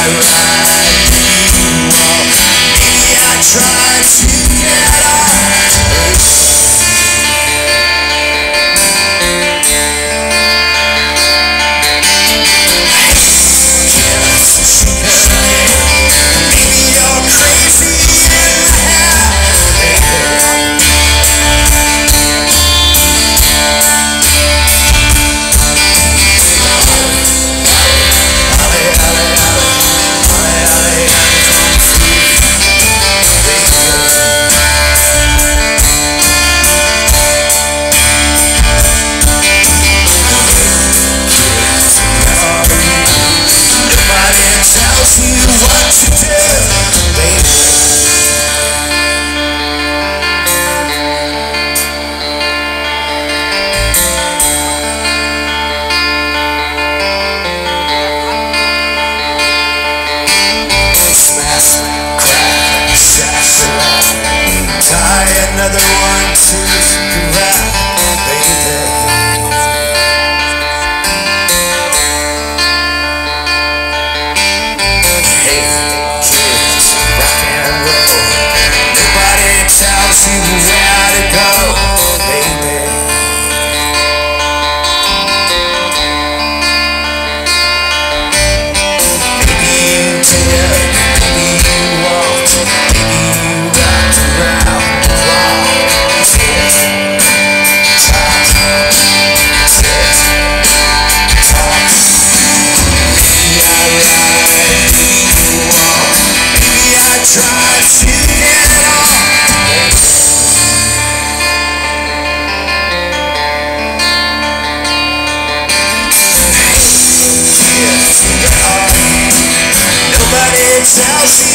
ride you walk. Maybe I tried to get off. Maybe you're crazy in the head. Tells you what to do, baby. Smash, crack, shash, tie another one to the rack, baby. Tells you where to go, baby. Maybe you did, maybe you won't. Maybe you wrapped around the clock. Tick, tock, tick, tock. Maybe I lied, maybe you won't. Maybe I tried to get off. Nobody tells you